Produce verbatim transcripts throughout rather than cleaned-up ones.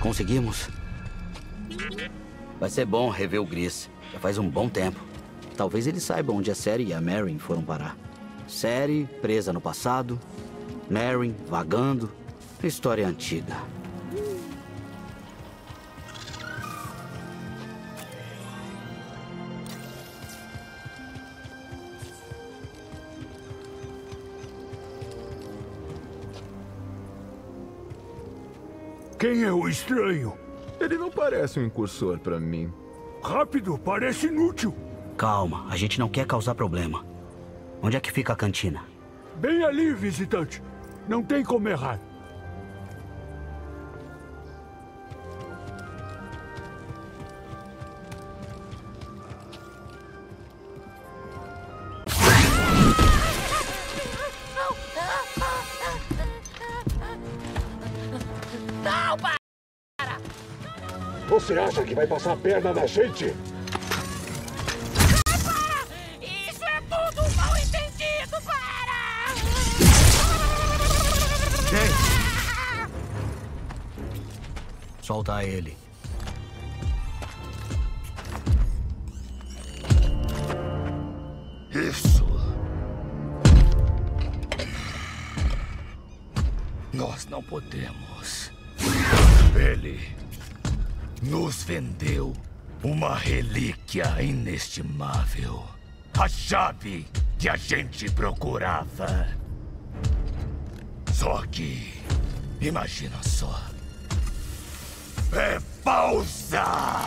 conseguimos. Vai ser bom rever o Gris. Já faz um bom tempo. Talvez ele saiba onde a Sari e a Merrin foram parar. Sari, presa no passado. Merrin, vagando. História antiga. Quem é o estranho? Ele não parece um incursor pra mim. Rápido, parece inútil. Calma, a gente não quer causar problema. Onde é que fica a cantina? Bem ali, visitante. Não tem como errar. Não, para! Você acha que vai passar a perna na gente? Para! Isso é tudo um mal entendido, para! Ei! Solta ele. Isso. Nós não podemos. Ele nos vendeu uma relíquia inestimável. A chave que a gente procurava. Só que, imagina só. É falsa!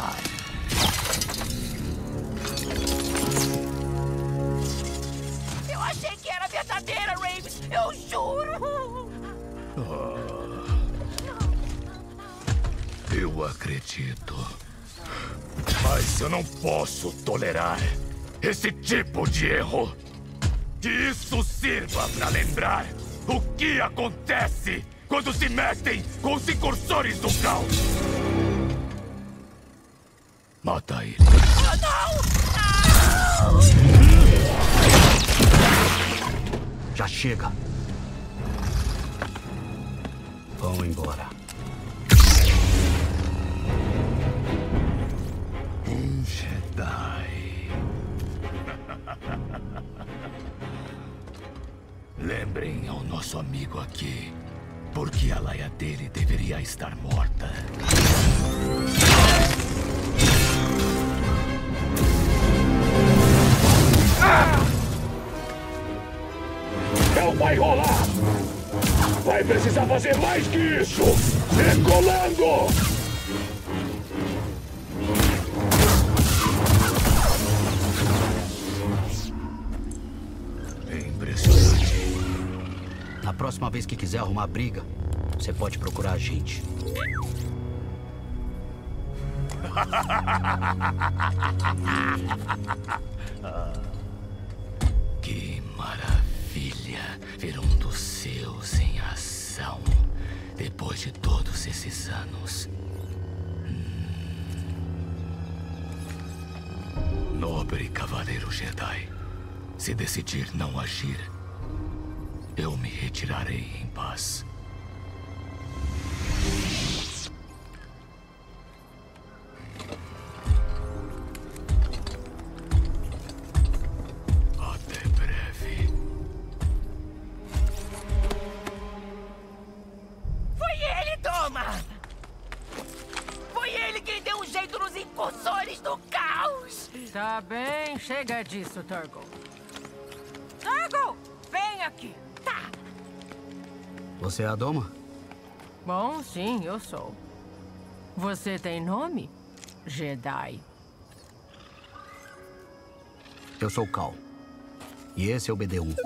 Eu achei que era verdadeira, Raves! Eu juro! Oh. Eu acredito. Mas eu não posso tolerar esse tipo de erro. Que isso sirva para lembrar o que acontece quando se metem com os incursores do caos. Mata ele. Oh, não! Não! Já chega. Vão embora. Um Jedi. Lembrem ao nosso amigo aqui, porque a laia dele deveria estar morta. Ah! Não vai rolar! Vai precisar fazer mais que isso! Decolando! É impressionante. Na próxima vez que quiser arrumar briga, você pode procurar a gente. Que maravilha ver um dos seus em ação depois de todos esses anos. Hum. Nobre cavaleiro Jedi, se decidir não agir, eu me retirarei em paz. Até breve. Foi ele, toma! Foi ele quem deu um jeito nos incursores do caos! Tá bem, chega disso, Turgle. Turgle, vem aqui! Tá! Você é a Doma? Bom, sim, eu sou. Você tem nome? Jedi. Eu sou o Cal. E esse é o B D um.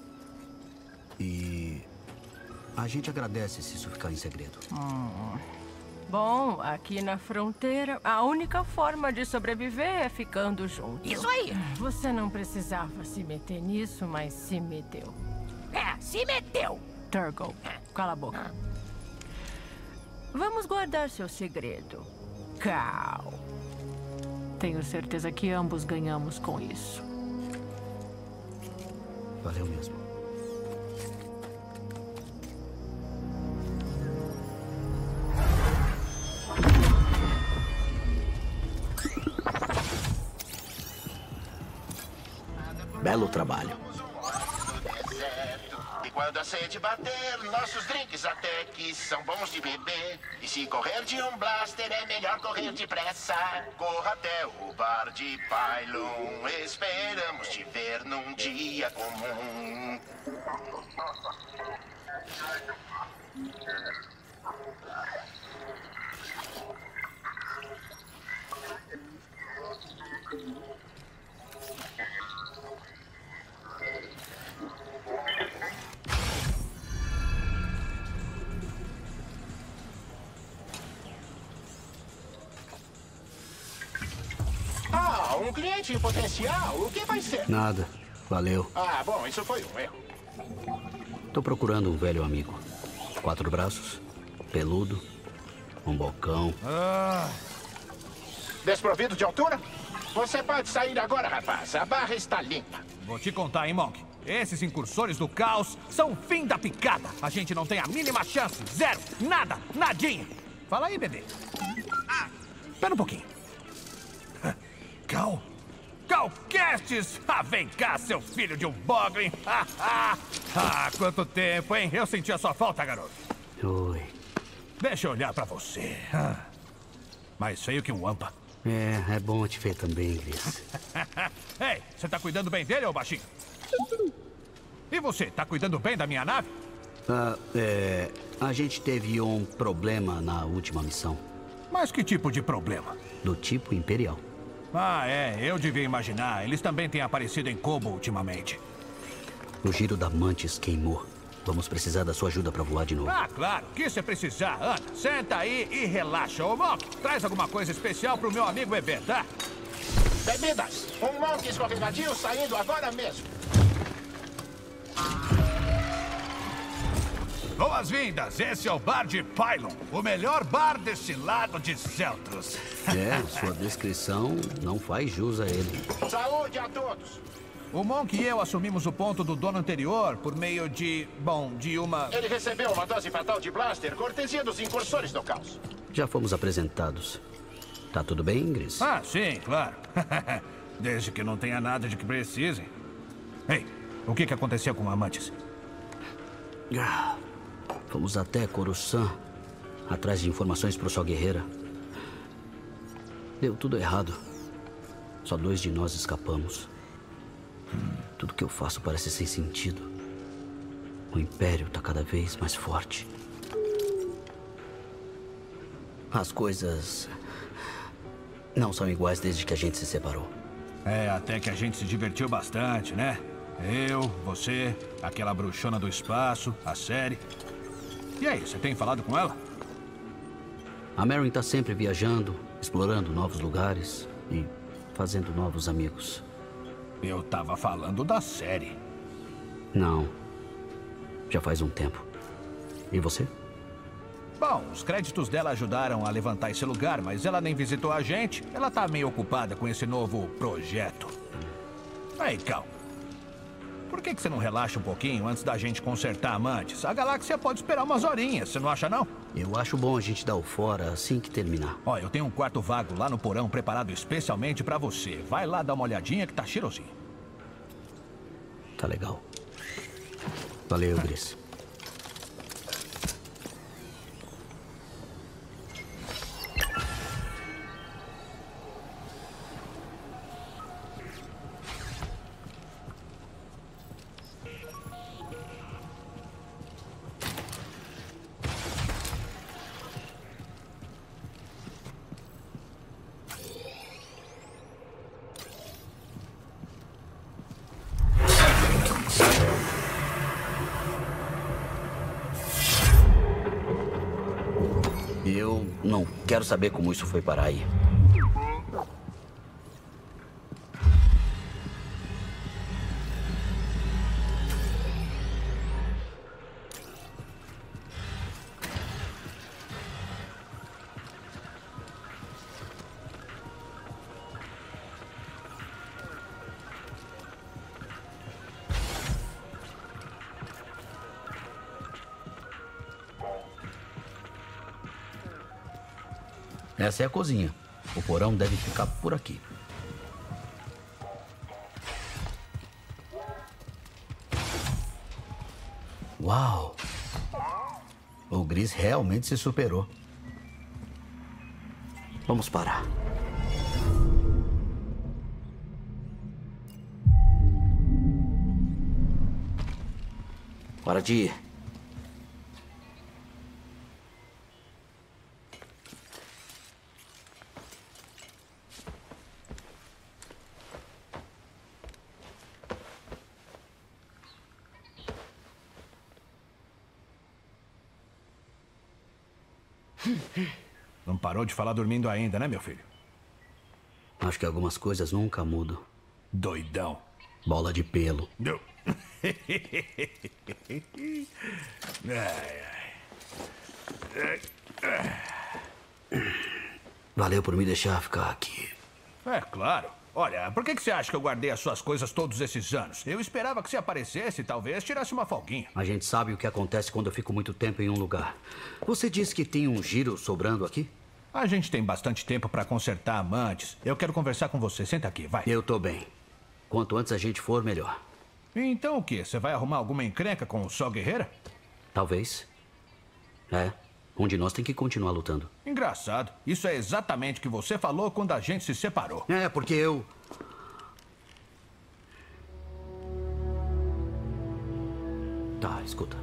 E... a gente agradece se isso ficar em segredo. Hum. Bom, aqui na fronteira, a única forma de sobreviver é ficando junto. Isso aí! Você não precisava se meter nisso, mas se meteu. É, se meteu! Turgle, cala a boca. Vamos guardar seu segredo, Cal. Tenho certeza que ambos ganhamos com isso. Valeu mesmo. Belo trabalho. E quando a sede bater, nossos drinks até que são bons de beber. E se correr de um blaster, é melhor correr depressa. Corra até o bar de Pylon. Esperamos te ver num dia comum. Ah, um cliente em potencial? O que vai ser? Nada. Valeu. Ah, bom, isso foi um erro. Tô procurando um velho amigo. Quatro braços, peludo, um bocão. Ah. Desprovido de altura? Você pode sair agora, rapaz. A barra está limpa. Vou te contar, hein, Monk? Esses incursores do caos são o fim da picada. A gente não tem a mínima chance. Zero. Nada. Nadinha. Fala aí, bebê. Ah, espera um pouquinho. Cal? Calcastes! Ah, vem cá, seu filho de um Boglin! Ah, quanto tempo, hein? Eu senti a sua falta, garoto. Oi. Deixa eu olhar pra você. Ah, mais feio que um Wampa. É, é bom te ver também, Gris. Ei, você tá cuidando bem dele, ô baixinho? E você, tá cuidando bem da minha nave? Ah, é... A gente teve um problema na última missão. Mas que tipo de problema? Do tipo imperial. Ah, é. Eu devia imaginar. Eles também têm aparecido em Kobo ultimamente. O giro da Mantis queimou. Vamos precisar da sua ajuda pra voar de novo. Ah, claro. Que se precisar, Ana. Senta aí e relaxa. Ô, Monk, traz alguma coisa especial pro meu amigo beber, tá? Bebidas. Um Monk escorregadio saindo agora mesmo. Boas-vindas. Esse é o bar de Pylon. O melhor bar deste lado de Celtros. É, sua descrição não faz jus a ele. Saúde a todos. O Monk e eu assumimos o ponto do dono anterior por meio de... Bom, de uma... Ele recebeu uma dose fatal de blaster, cortesia dos incursores do caos. Já fomos apresentados. Tá tudo bem, Gris? Ah, sim, claro. Desde que não tenha nada de que precisem. Ei, o que que aconteceu com a Amantes? Ah, fomos até Coruscant, atrás de informações pro Sol Guerreira. Deu tudo errado. Só dois de nós escapamos. Tudo que eu faço parece sem sentido. O Império tá cada vez mais forte. As coisas não são iguais desde que a gente se separou. É, até que a gente se divertiu bastante, né? Eu, você, aquela bruxona do espaço, a série. E aí, você tem falado com ela? A Merrin tá sempre viajando, explorando novos lugares e fazendo novos amigos. Eu tava falando da série. Não. Já faz um tempo. E você? Bom, os créditos dela ajudaram a levantar esse lugar, mas ela nem visitou a gente. Ela tá meio ocupada com esse novo projeto. Aí, Cal. Por que que você não relaxa um pouquinho antes da gente consertar Amantes? A galáxia pode esperar umas horinhas, você não acha, não? Eu acho bom a gente dar o fora assim que terminar. Ó, eu tenho um quarto vago lá no porão preparado especialmente pra você. Vai lá dar uma olhadinha que tá cheirosinho. Tá legal. Valeu, Gris. Eu não quero saber como isso foi parar aí. Essa é a cozinha. O porão deve ficar por aqui. Uau! O Gris realmente se superou. Vamos parar. Hora de ir. Não parou de falar dormindo ainda, né, meu filho? Acho que algumas coisas nunca mudam. Doidão. Bola de pelo. Não. ai, ai. Valeu por me deixar ficar aqui. É, claro. Olha, por que que você acha que eu guardei as suas coisas todos esses anos? Eu esperava que você aparecesse e talvez tirasse uma folguinha. A gente sabe o que acontece quando eu fico muito tempo em um lugar. Você disse que tem um giro sobrando aqui? A gente tem bastante tempo pra consertar amantes. Eu quero conversar com você. Senta aqui, vai. Eu tô bem. Quanto antes a gente for, melhor. Então o quê? Você vai arrumar alguma encrenca com o Sol Guerreira? Talvez. É. Um de nós tem que continuar lutando. Engraçado. Isso é exatamente o que você falou quando a gente se separou. É, porque eu... Tá, escuta.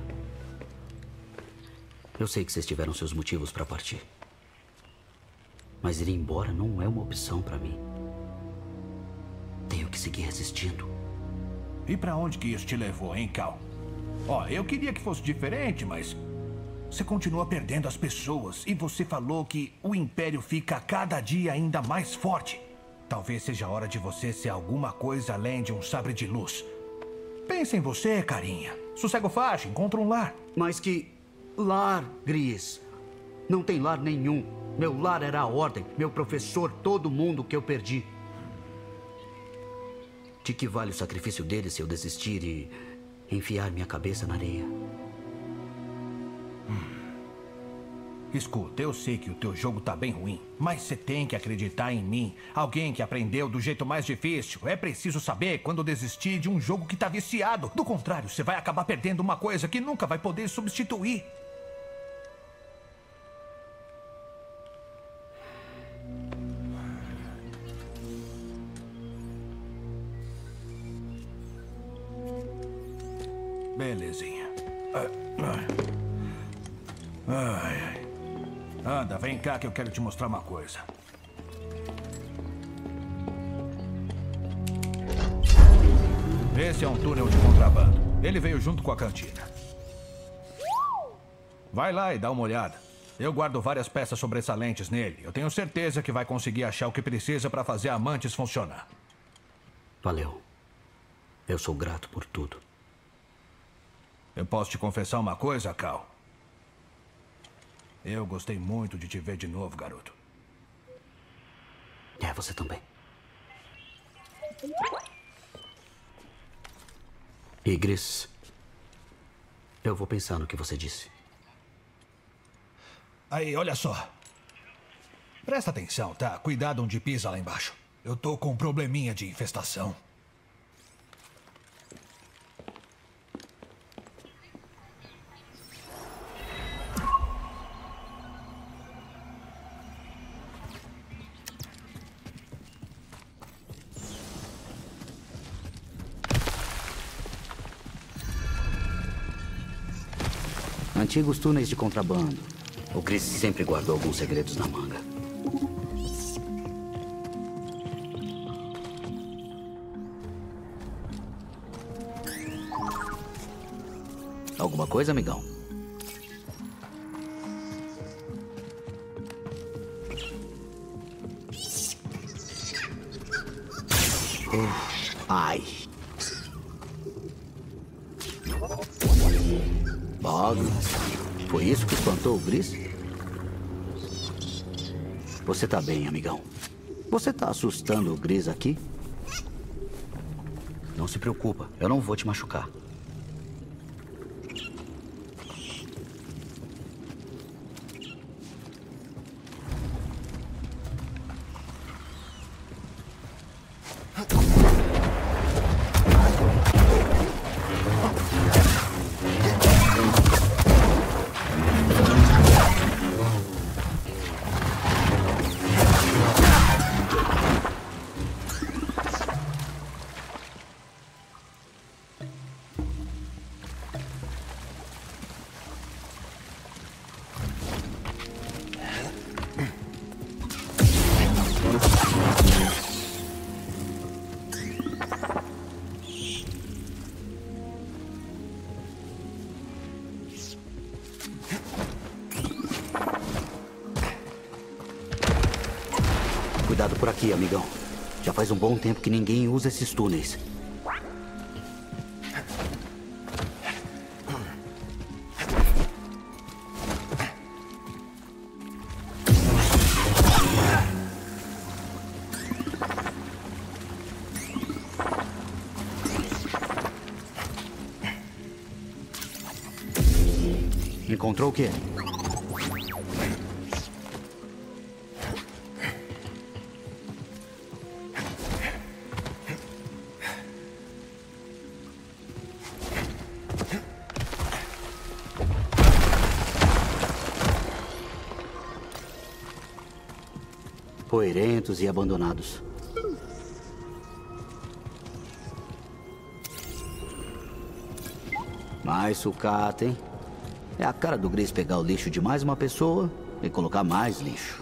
Eu sei que vocês tiveram seus motivos pra partir. Mas ir embora não é uma opção pra mim. Tenho que seguir resistindo. E pra onde que isso te levou, hein, Cal? Ó, eu queria que fosse diferente, mas... Você continua perdendo as pessoas e você falou que o Império fica a cada dia ainda mais forte. Talvez seja a hora de você ser alguma coisa além de um sabre de luz. Pensa em você, carinha. Sossego faixa, encontra um lar. Mas que lar, Gris? Não tem lar nenhum. Meu lar era a Ordem, meu professor, todo mundo que eu perdi. De que vale o sacrifício dele se eu desistir e enfiar minha cabeça na areia? Escuta, eu sei que o teu jogo tá bem ruim, mas você tem que acreditar em mim. Alguém que aprendeu do jeito mais difícil. É preciso saber quando desistir de um jogo que tá viciado. Do contrário, você vai acabar perdendo uma coisa que nunca vai poder substituir. Belezinha. Ai, ai. Anda, vem cá que eu quero te mostrar uma coisa. Esse é um túnel de contrabando. Ele veio junto com a cantina. Vai lá e dá uma olhada. Eu guardo várias peças sobressalentes nele. Eu tenho certeza que vai conseguir achar o que precisa para fazer a Amantes funcionar. Valeu. Eu sou grato por tudo. Eu posso te confessar uma coisa, Cal? Eu gostei muito de te ver de novo, garoto. É, você também. E, Gris, eu vou pensar no que você disse. Aí, olha só. Presta atenção, tá? Cuidado onde pisa lá embaixo. Eu tô com um probleminha de infestação. Antigos túneis de contrabando. O Gris sempre guardou alguns segredos na manga. Alguma coisa, amigão? Oh, ai. Bob, foi isso que espantou o Gris? Você tá bem, amigão. Você tá assustando o Gris aqui? Não se preocupa, eu não vou te machucar. Cuidado por aqui, amigão. Já faz um bom tempo que ninguém usa esses túneis. Encontrou o quê? Poeirentos e abandonados. Mais sucata, hein? É a cara do Gris pegar o lixo de mais uma pessoa e colocar mais lixo.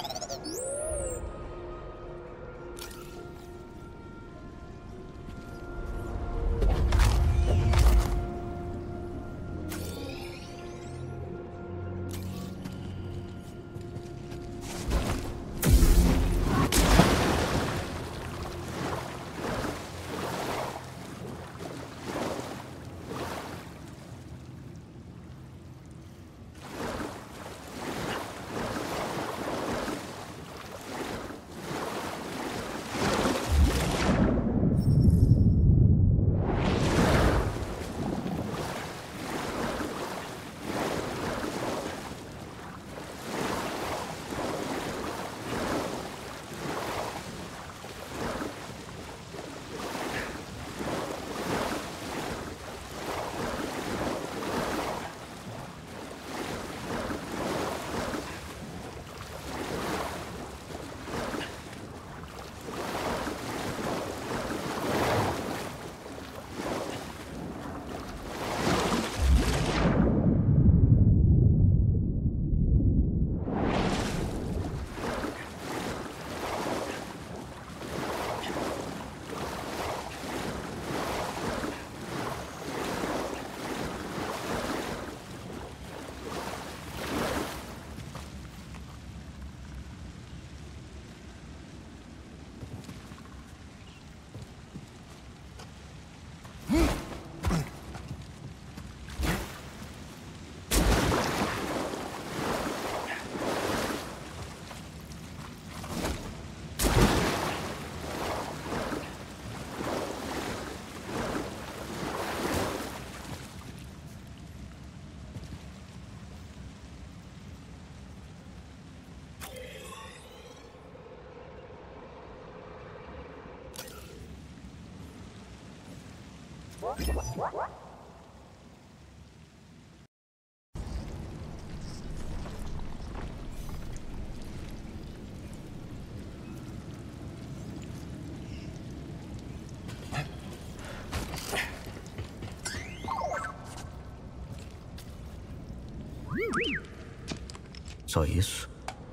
Só isso?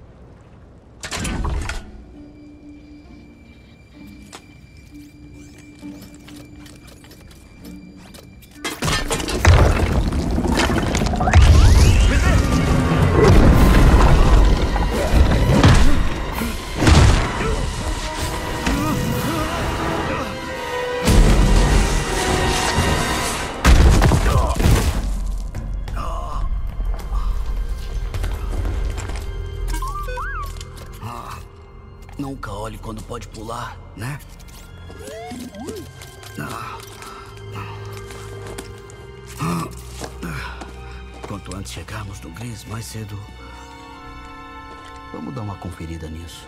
Nunca olhe quando pode pular, né? Quanto antes chegarmos no Gris, mais cedo... Vamos dar uma conferida nisso.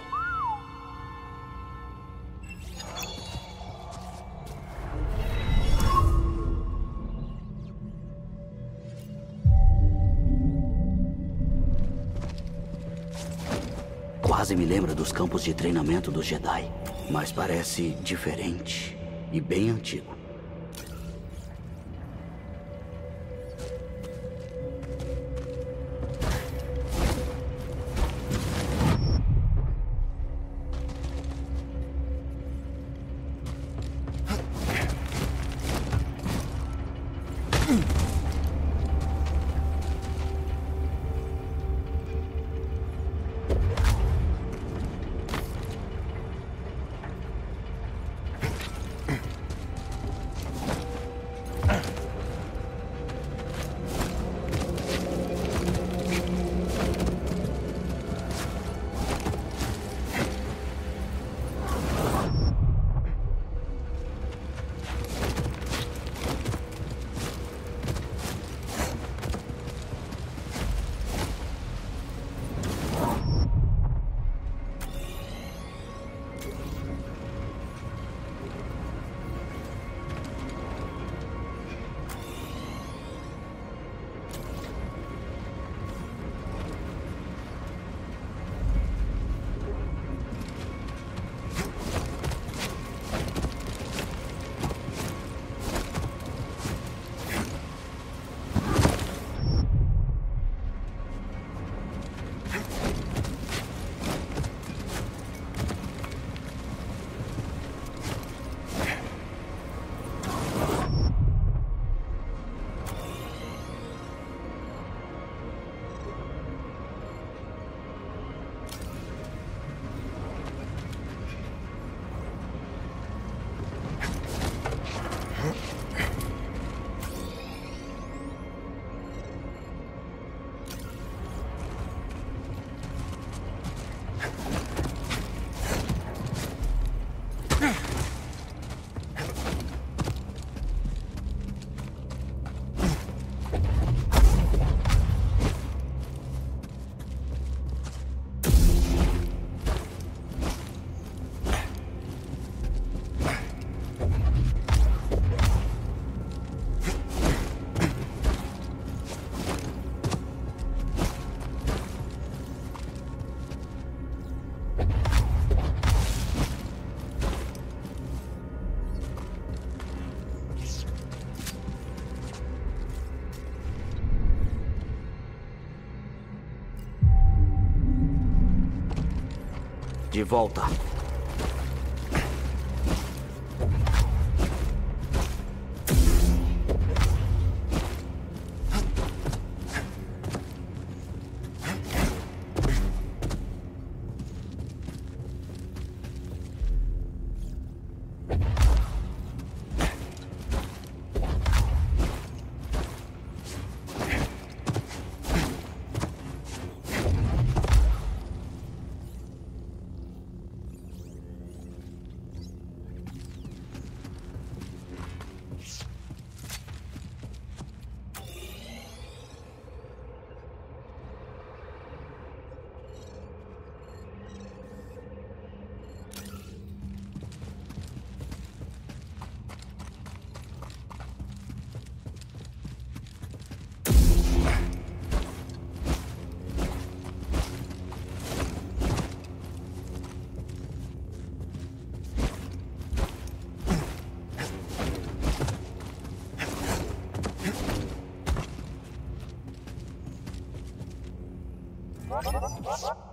Quase me lembra dos campos de treinamento dos Jedi, mas parece diferente e bem antigo. De volta. What?